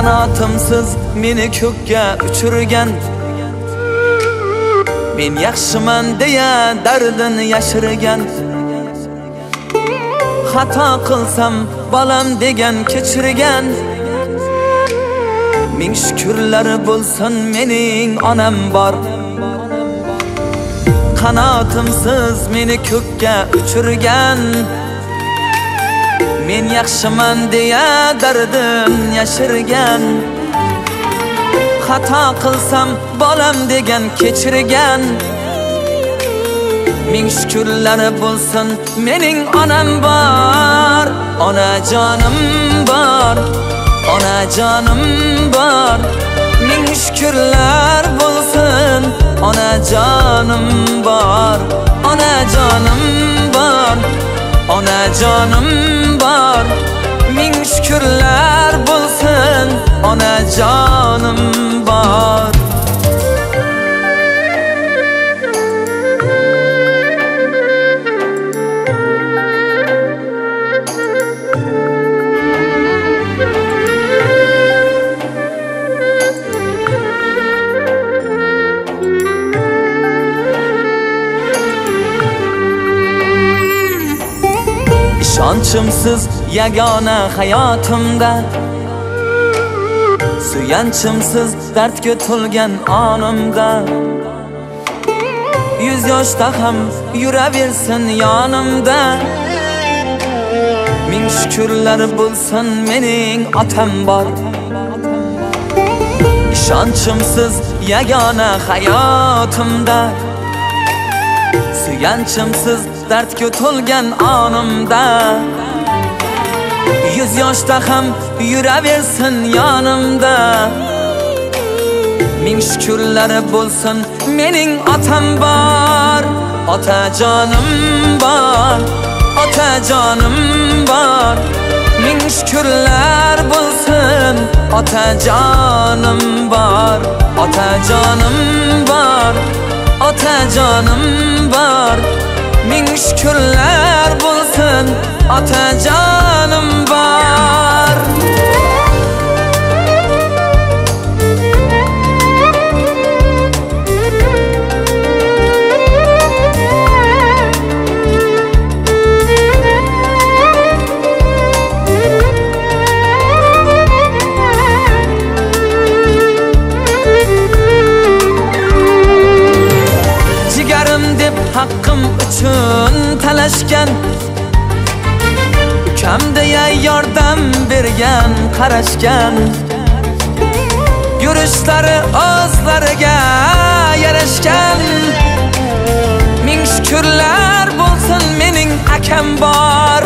Qanotimsiz meni ko'kka uchirgan, men yaxshiman deya dardini yashirgan. Xato qilsam bolam degan kechirgan. Ming shukrlar bo'lsin mening onam bor. Qanotimsiz meni ko'kka uchirgan, men yaxshiman deya dardim yashirgan. Xato qilsam bolam degan kechirgan. Ming shukrlar bo'lsin mening onam bor. Onajonim bor, onajonim bor. Ming shukrlar bo'lsin onajonim bor. Onajonim bor, onajonim bor. Ming shukrlar bo'lsin onajonim bor. İşonchimsiz yagona hayotimda, suyanchimsiz dardga to'lgan onimda. Yuz yoshda ham yuraversin yonimda. Ming shukrlar bo'lsin mening otam bor. İşonchimsiz yagona hayotimda, suyanchimsiz dardga to'lgan onimda. Yuz yoshda ham yuraversin yonimda. Ming shukrlar bo'lsin mening otam bor. Otajonim bor, otajonim bor. Ming shukrlar bo'lsin otajonim bor. Otajonim bor, otajonim bor. Ming shukrlar bo'lsin otajonim bor. Jigarim deb haqqim uchun talashgan, ukam deya yordam bergan, qarashgan. Yurishlari o'zlariga yarashgan. Ming shukrlar bo'lsin mening akam bor.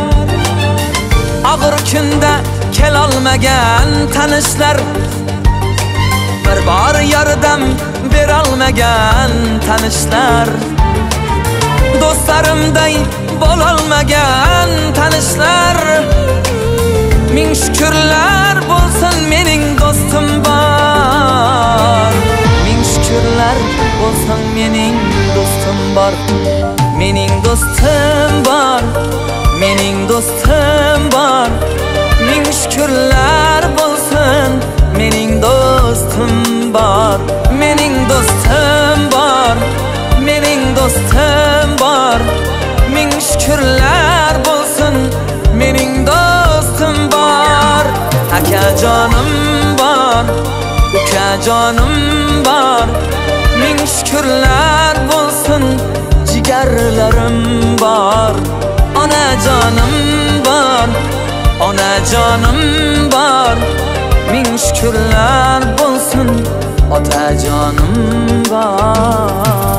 Og'ir kunda kelolmagan tanishlar, bir bor yordam berolmagan tanishlar. Do'stlarimday bo'lolmagan tanishlar. Ming shukrlar bo'lsin mening do'stim bor. Ming shukrlar bo'lsin mening do'stim bor. Mening do'stim bor, mening do'stim bor. Ming shukrlar bo'lsin mening do'stim bor. Mening do'stim bor, mening do'stim bor. Ming shukrlar bo'lsin mening do'stim bor. Akajonim bor, ukajonim bor. Ming shukrlar bo'lsin jigarlarim bor. Onajonim bor, onajonim bor. Ming shukrlar bo'lsin otajonim bor.